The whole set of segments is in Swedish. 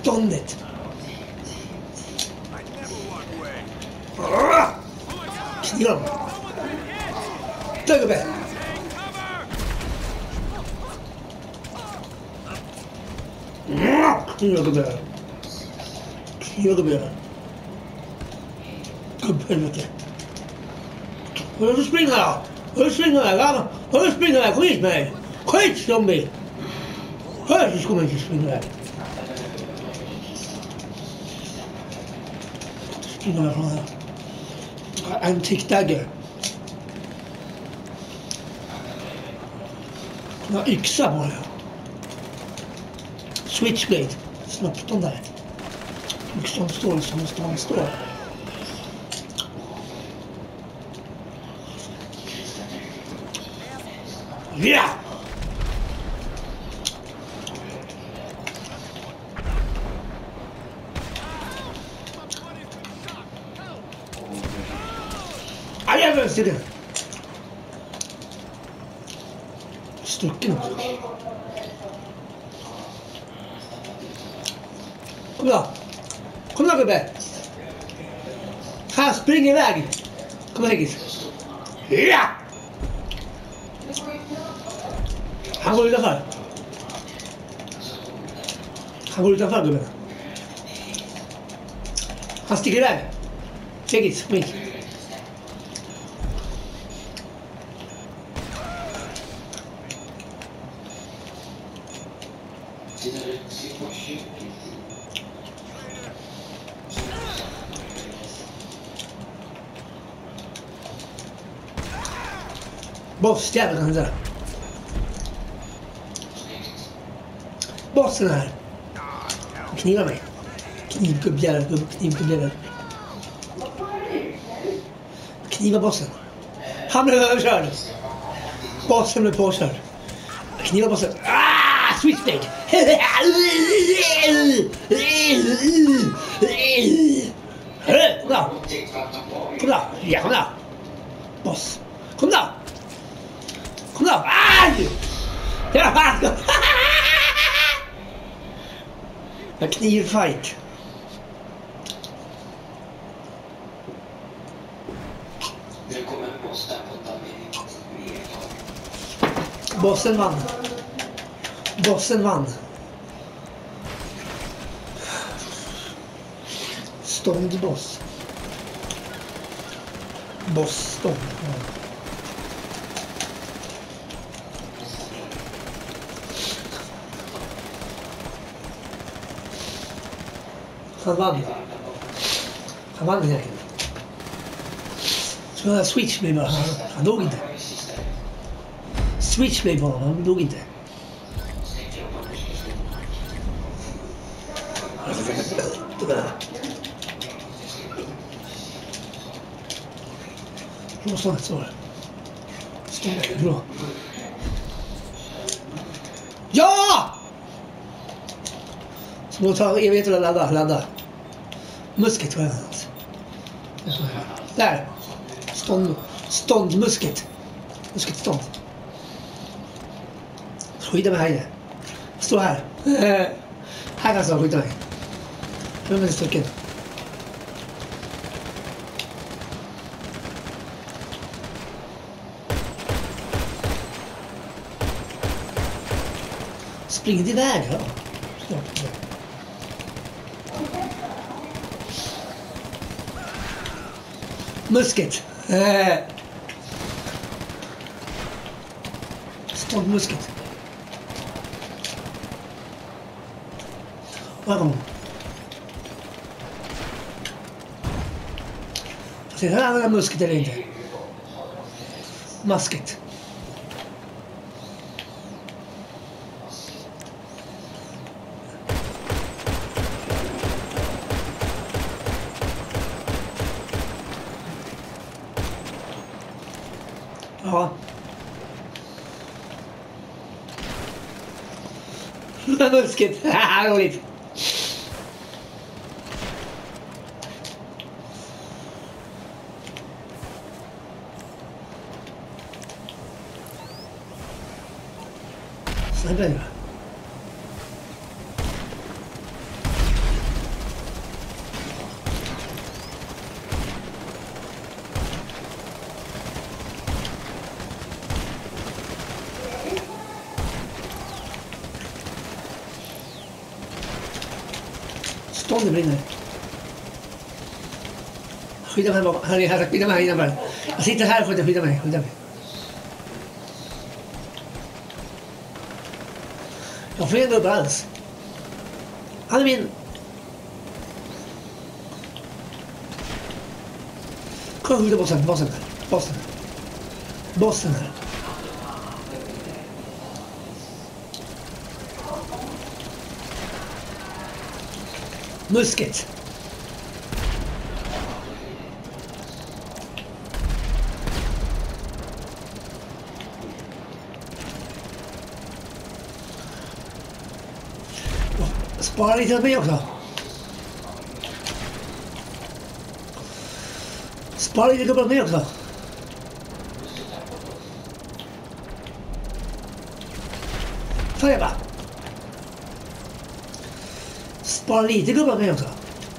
Ståndet. Knivar dem. Där gubbe. Knivar gubbe. Knivar gubbe. Gubbhelvete. Hur springer jag? Hur springer jag? Hur springer jag? Skit mig. Skit zombie. Hur ska man inte springa där? Springer jag från här. Antique dagger. Jag har yxa på det. Switchblade. Snabbt de där. Yxan står som han står. Ja! Ajajaj, ser du? Stucken också. Kom då. Kom då gubbe. Han springer iväg. Kom här gis. Ja! Han går utanför. Han går utanför gubben. Han sticker iväg. Segis, kom hit. Boss, jävlar kan det. Bossen här. Kniva mig. Knivgubbjävel, knivgubbjävel. Kniva bossen. Han blev överkörd. Bossen blev påkörd. Kniva bossen. Ah! Switchblade. Kom då. Kom då. Ja, kom då. Boss. Kom då. Kom då. Aj! Jag knivfight. Bossen vann. Bossen vann. Ståndboss. Bossstånd. Han vann. Han vann egentligen. Så jag switch mig bara. Han dog inte. Switch mig bara. Han dog inte. Bra snart så. Ständigt bra. Ja! Så då tar evigt att ladda. Musket tror jag. Där. Ståndmusket. Musketstånd. Skydda mig här inne. Stå här. Här kan jag skydda mig. 5 stycken. Spring inte iväg då. Musket. Ståndmusket. Varom? Ser du här musket eller inte? Masket. Ja. Musket. Roligt. Så här blir det. Stånd brinner. Skydda mig bakom. Han är här. Skydda mig innanför. Jag sitter här för att skydda mig. Skydda mig. Jag får ändå upp alls. Han är min. Kom skjuta bossen. Bossen här. Musket. Spara lite åt mig också. Spara lite gubbar åt mig också. Får jag bara. Spara lite gubbar åt mig också.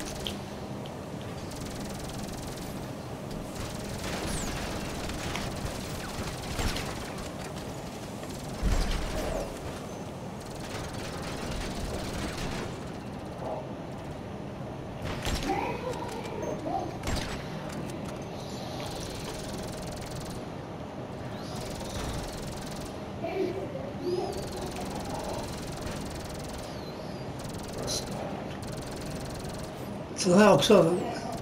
Så här också.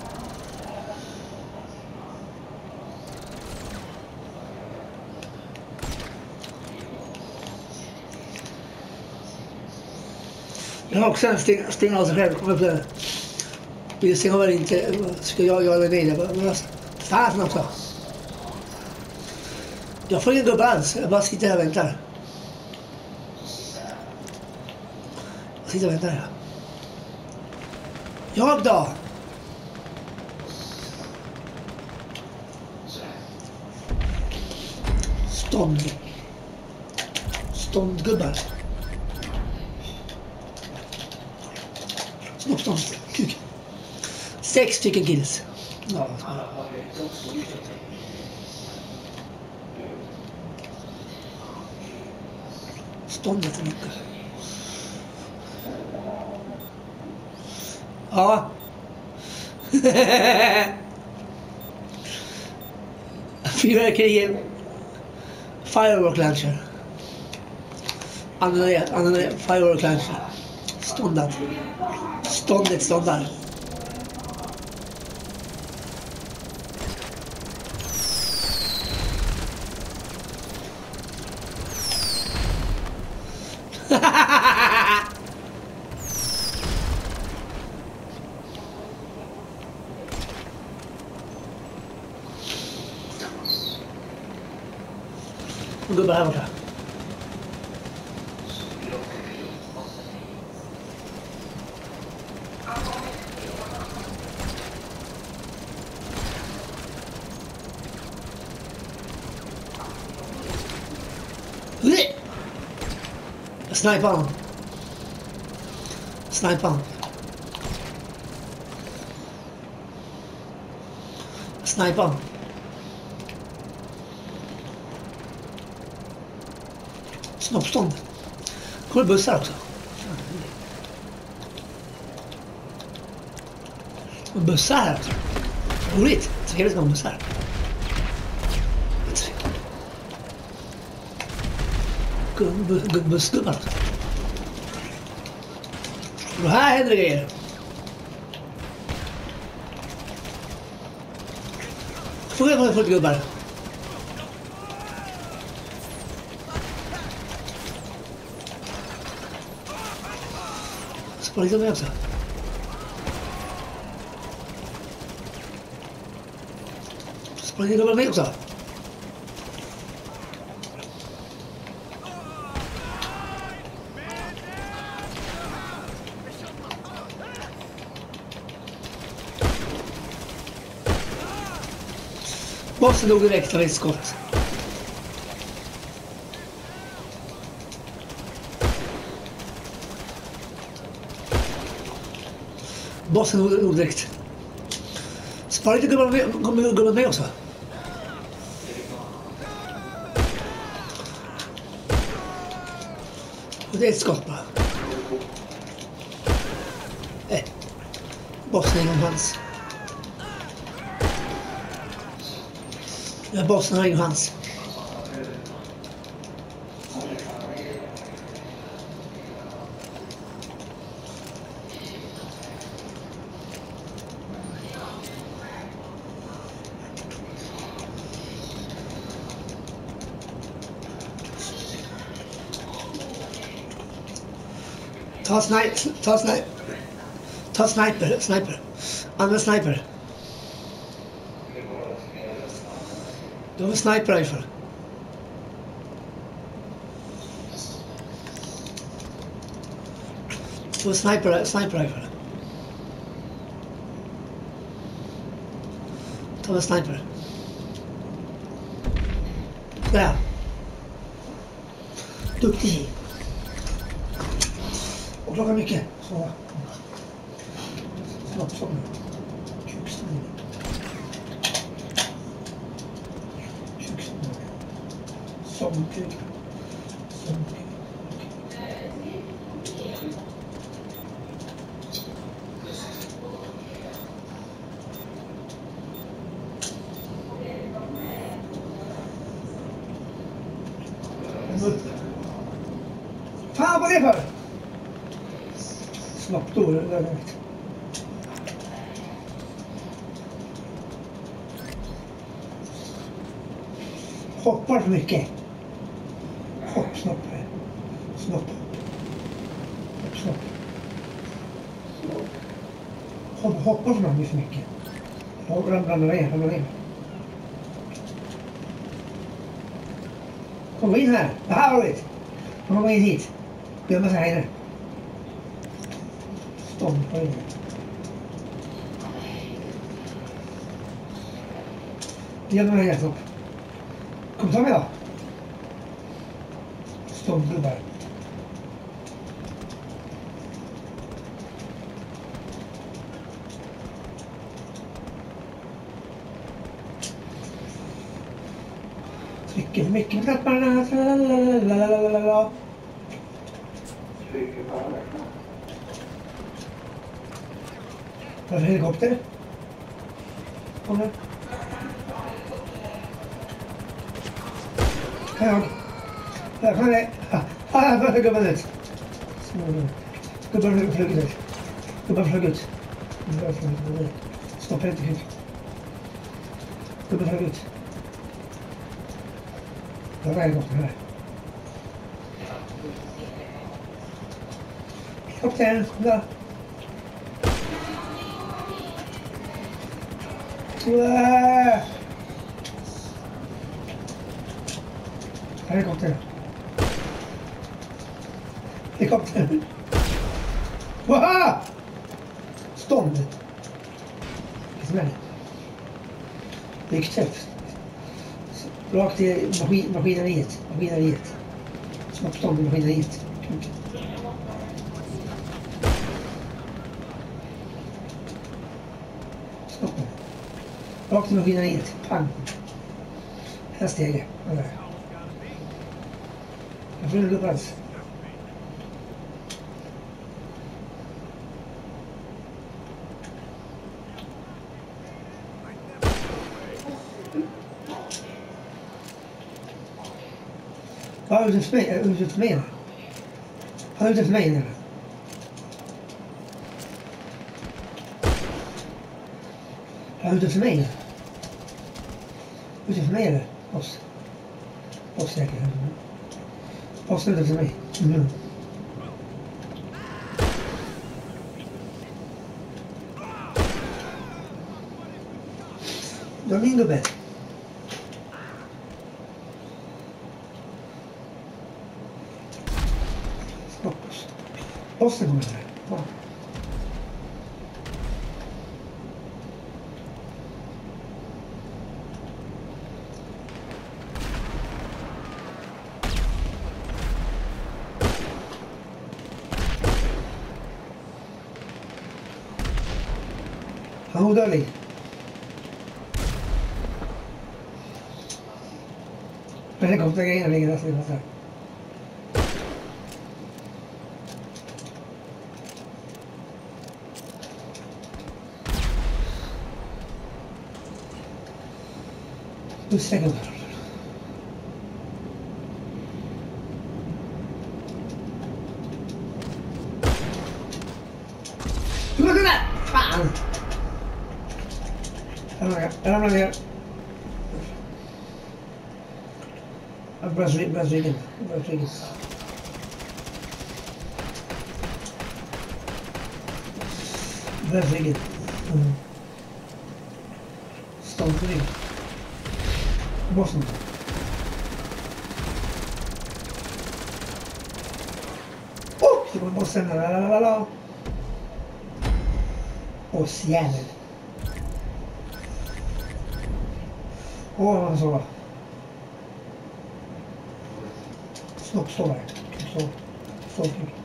Jag har också en stäng av sig själv. Kommer upp där. Vill se om jag inte ska jag eller nej. Men fan också. Jag får ingen gubbe alls. Jag bara sitter här och väntar. Jag sitter och väntar här. Jag då? Ståndgubbar. Stånd. Kuk. 6 stycken kills. Ja. Ståndet är mycket. Ja. Fyrverkerier. Firework launcher. Använder firework launcher. Ståndet ståndar. Gubbar här borta. Sniper honom. Sniper honom. Sniper honom. Snoppstånd. Kommer bussar också. Och bussar här också. Roligt. Trevligt med bussar. Bussgubbar också. Och här händer det grejer. Får jag få gubbar? Spara lite med också. Spara lite med också. Bossen dog direkt av ett skott. Bossen dog direkt. Spara lite gubbar med också. Och det är ett skott bara. Bossen inom hans. Ja, bossen har inom hans. Ta sniper. Använd sniper. Du har en sniper rifle. Du har sniper rifle. Ta en sniper. Där. Duktig. Och klockan mycket. Så. Snabbt som. Köksstånd. Som kuk. Fan vad det är för? Snabbt då, det där vet. Hoppar för mycket. Hopp, snopp. Snopp. Hopp, snopp. Hoppar för mycket. Ramlar ner. Kom in här. Det här har vi. Kom in hit. Gömma sig här inne. Stånd på inne. Gömma mig här, snopp. Kom ta mig då. Ståndgubbar. Trycker för mycket på knapparna. Lalalala. Varför helikopter? Kommer. Här kan det. Här börjar gubben ut. Gubben flög ut. Stoppa inte kul. Gubben flög ut. Det var helikopter här. Helikoptern, där. Helikopter. Wow! Stånd. Lykträff. Rakt i maskineriet. Snoppstånd i maskineriet. Stoppen. Rakt i maskineriet. Pang. Här steget. Jag får inte gå alls. Har du ute för mig? Har du ute för mig nu? Har du ute för mig? Ute för mig eller? Oss säkert. Oss ute för mig. Mm. Du har min gubbe. Bossen kommer där. Ja. Han är odödlig. Helikoptergrejerna ligger där så här. Du stänger. Du var den där! Fan! Jag ramlar ner. Jag bröt ryggen. Stolt rygg. Bossen. Det var bossen. Lalalala. Bossjävel. Man sova. Stopp, stå där. Stå.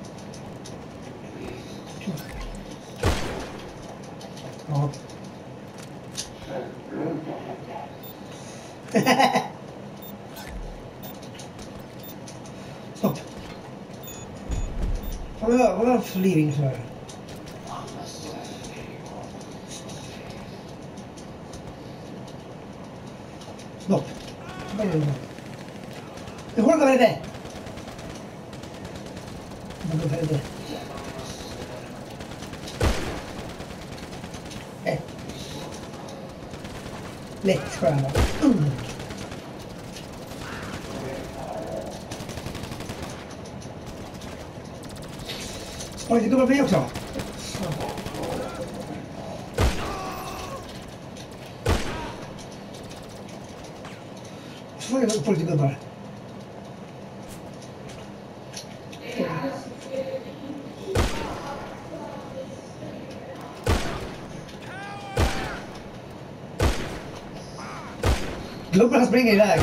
Ja. Stopp. Vad är det för living för? Stopp. Vad är det? Det går inte det. Lätt skärma. Oj, det kommer bli också. Så får jag få lite gubbar. Gubbarna springer iväg.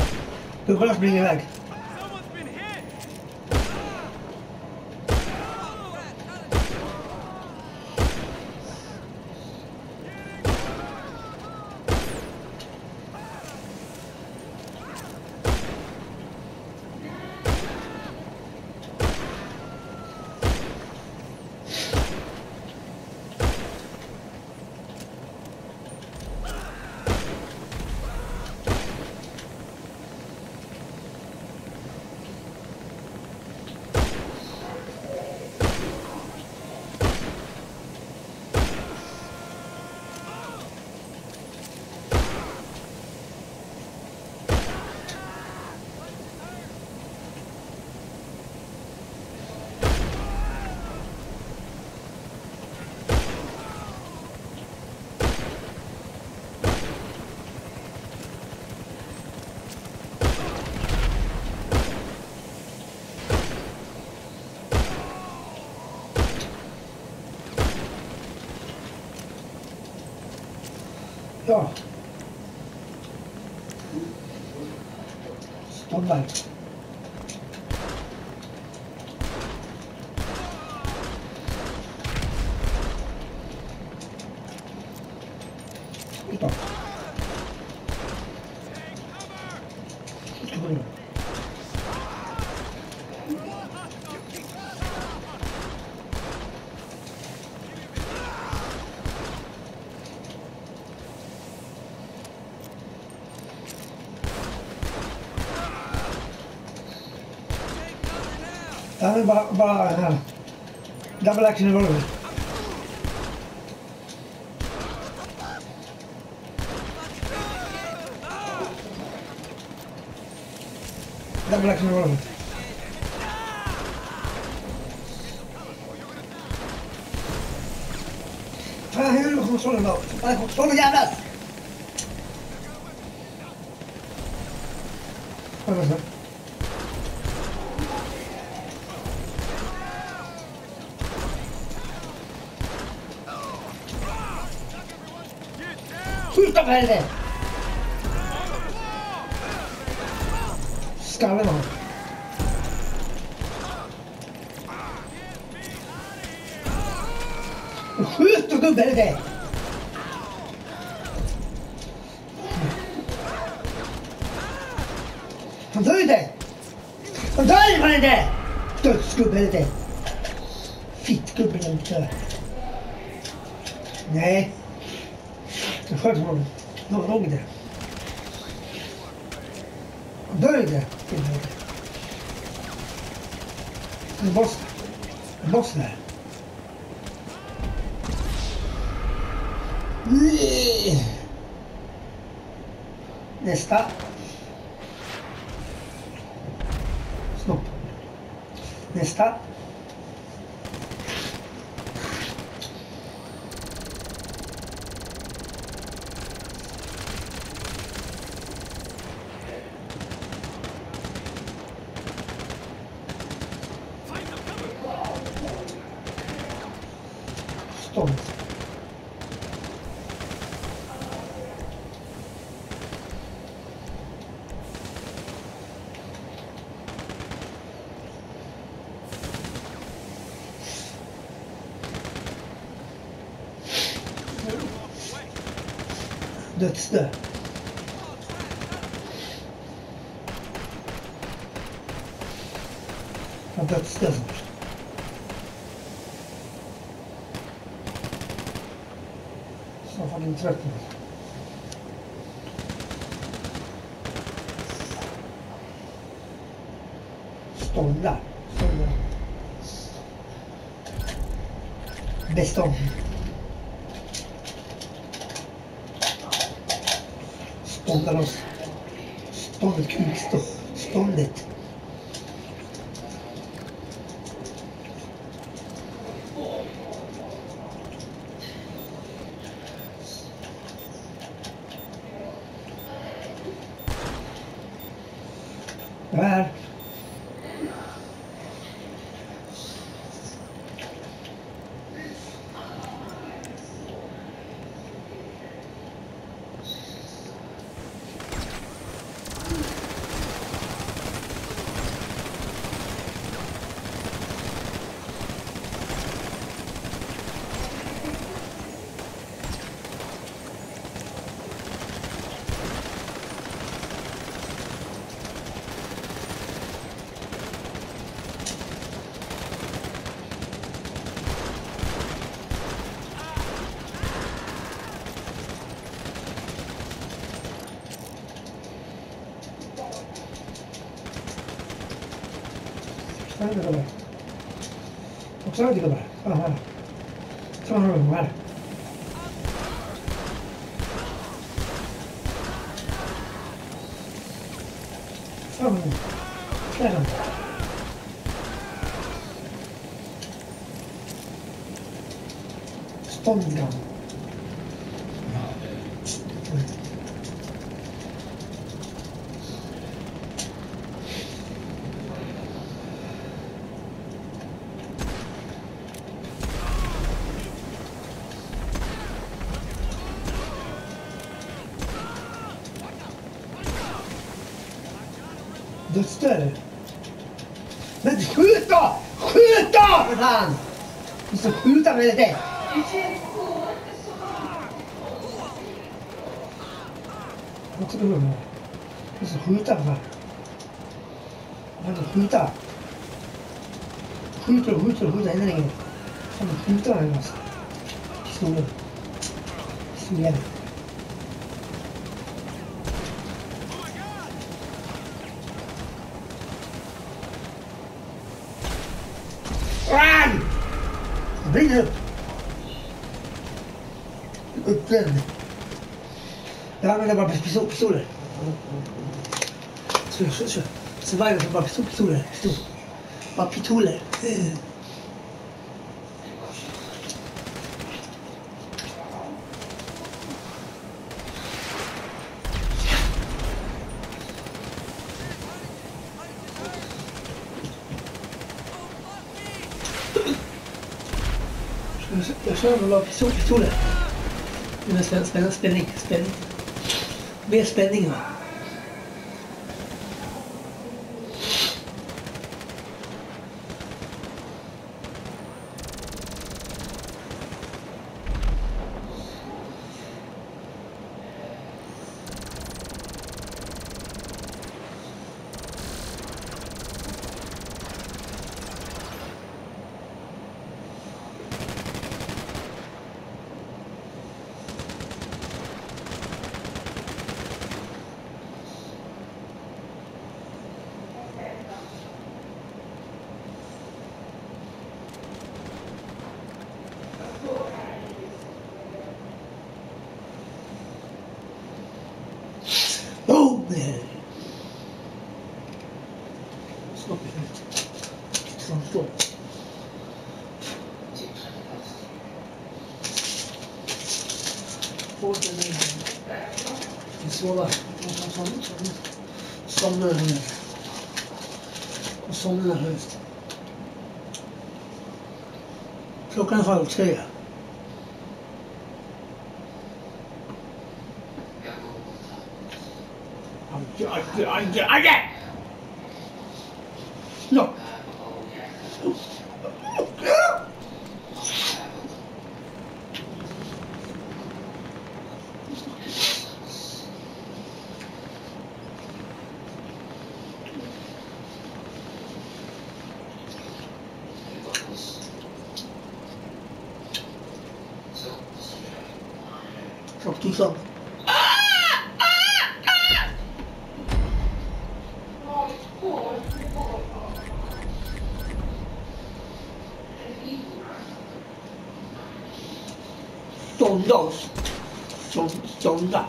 Ja. Ståndberg. Stopp. Ja, men bara här. Double action i rollen. Double action i rollen. Fan, hur är det kontrollen då? Kontrollen jävlar! Vad är det? Skjuta för helvete! Skallen av. Skjut och gubbe helvete! Han dör inte! Han dör fan inte! Dödsgubbe helvete! Fittgubbe inte. Nej. Jag sköt honom. Någon gång inte. Döjde till mig. En boss. En boss där. Nästa. Stopp. Nästa. Stopp. Dödsdö. Ja, dödsdö först. Så får din tröttna. Stånda. Stånda. Bestånd. Stånda loss. Ståndet kuk. Ståndet. Där. Observa de câmera. Aham. Aham. Ståndgam. Dödsdöd. Men skjut då! Skjut då! För fan! Du ska skjuta med det. Vad ska du göra? Du ska skjuta för fan. Du ska skjuta. Skjuta. Ännu längre. Du ska skjuta med oss. Pistolen. Pistolen. Bring upp! Uppbränd. Jag använder bara pistoler. Kör. Survivor för bara pistoler. Bara pistoler. Jag kör väl av pistoler. Det är spänning. Mer spänning va? Fortsätt med det. Sova. Somna nu. Och somna höst. Klockan är 2:30. Aj! No. Çok tutsam. Stånda.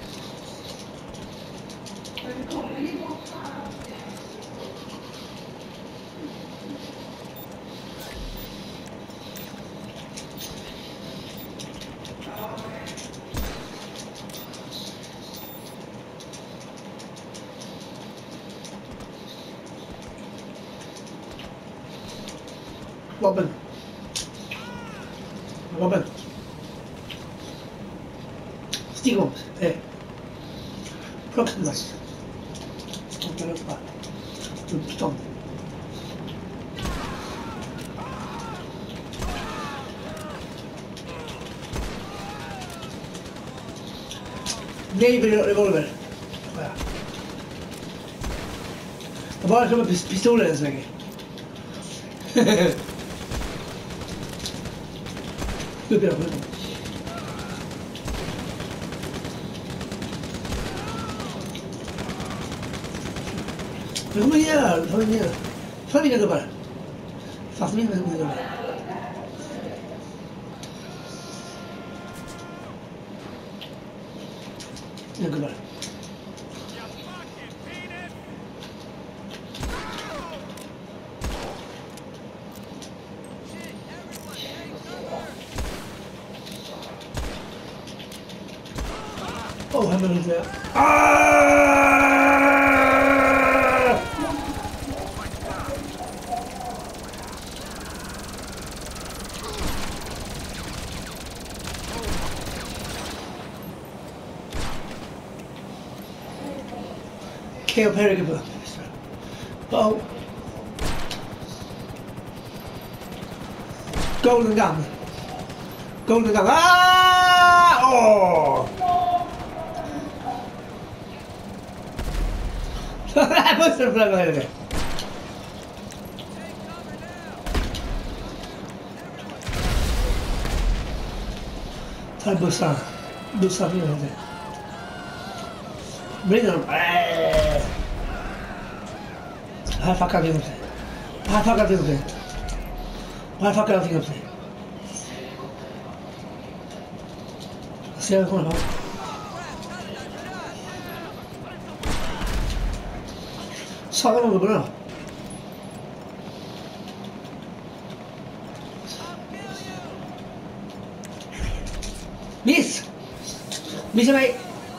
Robin. Stig upp. Proximus. Åker upp här. Uppstånd. Nej, revolver. Jag bara kommer pistolen än så länge. Upp. Kom igen. Ta mina gubbar. Fast mina gubbar. Mina gubbar. Oh, han är lite... Keo Perigaba. Oh. Golden gun. Ah! Oh! Bussen flög över det. Ta bussar. Bussar flög över det. Brinner dem. Här fuckar vi upp sig. Här fuckar allting upp sig. Se vad kommer på. Sagan var bra. Missa mig.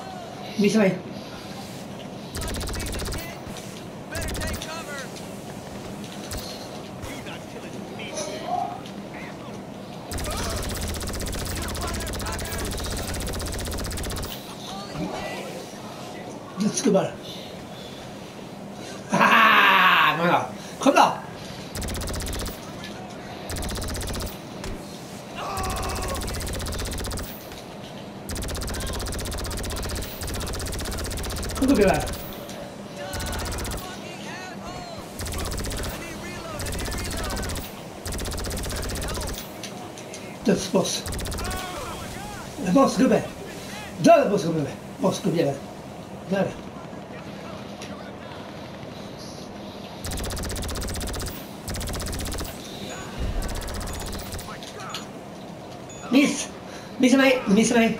Dödsgubbar. Kom då! Kom då, gubbar. Dödsboss. Bossgubbe. Död bossgubbe. Bossgubbe. Där. Missa mig. Missa mig.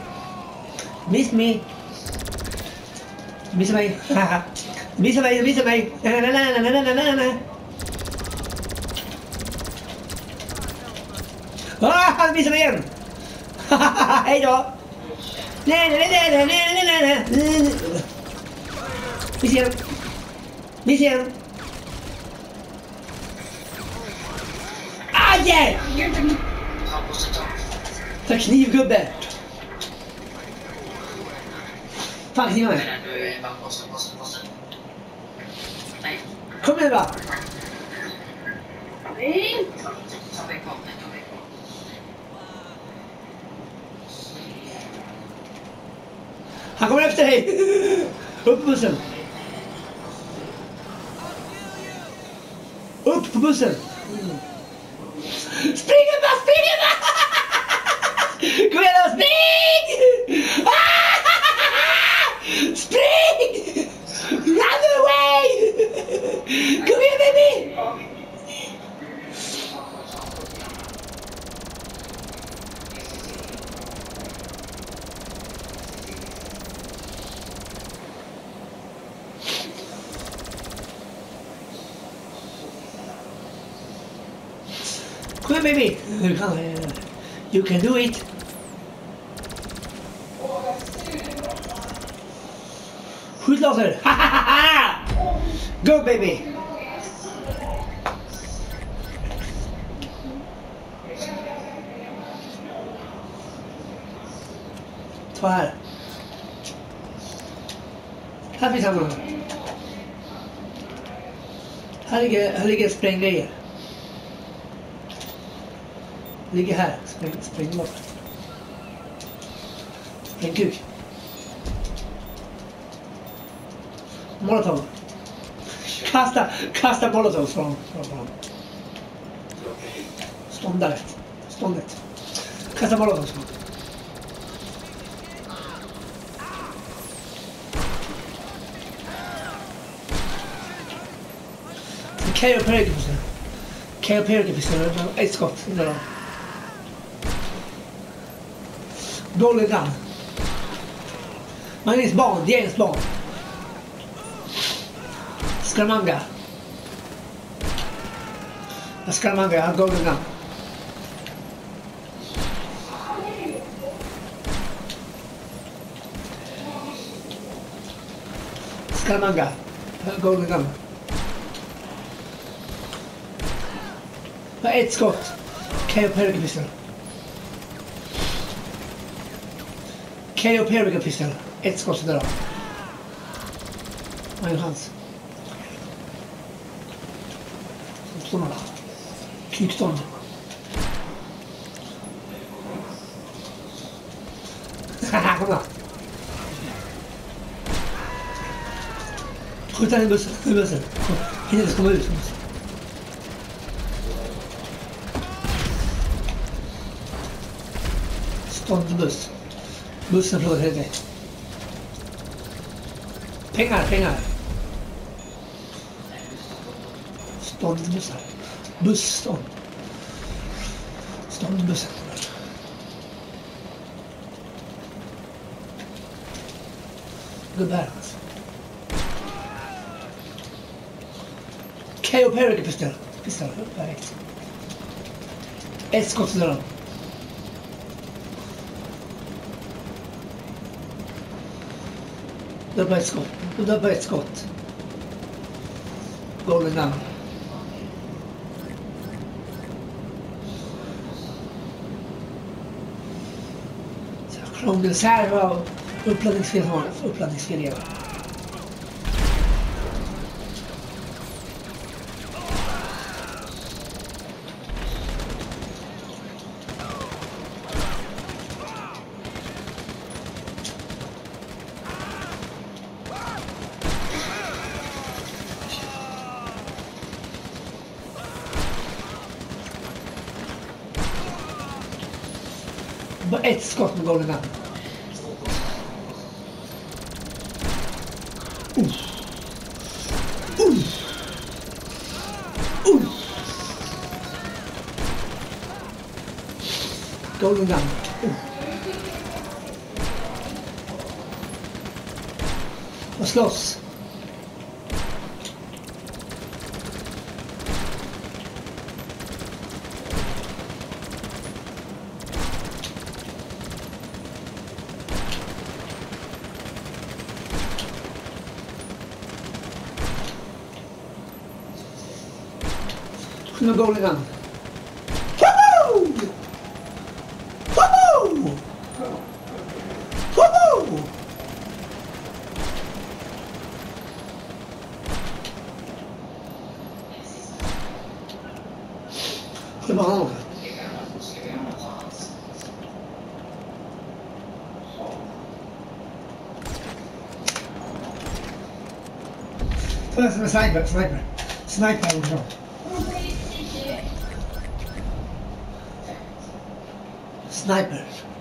Han missar mig igen. Hej då. Vi ser. Aj! För knivgubbe. Fan, kniva mig. Kom igen, va? Han kommer efter dig. Upp på bussen. Upp på bussen. Spring bara, spring bara. Kom igen då, spring! Spring! Run away! Kom igen, baby! Come on, baby. You can do it. Skjut laser. Go, baby. Ta här. Här finns han. Här ligger spränggrejer. Ligger här. Spräng bort. Spräng kuk. Molotov. Kasta molotov från honom. Ståndet. Kasta molotov från honom. KO Perry-pistol. Ett skott. Dålig ram. Magnus barn, James barn. Scaramanga. Scaramanga, jag har golden gun. Scaramanga, jag har golden gun. Ett skott. KO Perry-pistol. KO Perry-pistol. Ett skott där. Vad är en chans? Sådana där. Kukstånd. Kom då. Skjuta i bussen. Hinner inte komma ut. Ståndbuss. Bussen frågar dig. Pengar. Ståndbussar. Busstånd. Ståndbussen. Gubbar alltså. KO Perry-pistol. Pistol, perfekt. Ett skott till dem. Dubbla ett skott. Golden gun. Krångelsär var uppladdningsfel igen. Bara ett skott med golden gun. Golden gun. Och slåss. kunnen we going aan. Woehoe! Woehoe! Woehoe! Goed behandelen. Sniper. Sniper of zo. Snipers.